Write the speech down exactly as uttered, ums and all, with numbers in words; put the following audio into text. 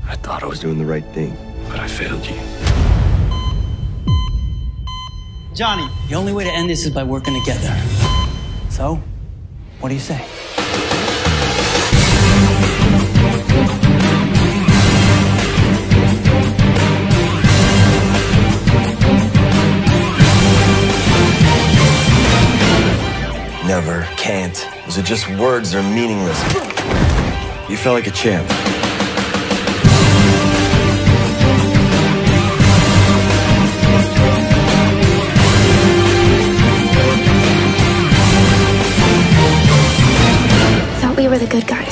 I thought I was doing the right thing, but I failed you. Johnny, the only way to end this is by working together. So, what do you say? Never, can't. Those are just words, they're meaningless. You felt like a champ. Thought we were the good guys.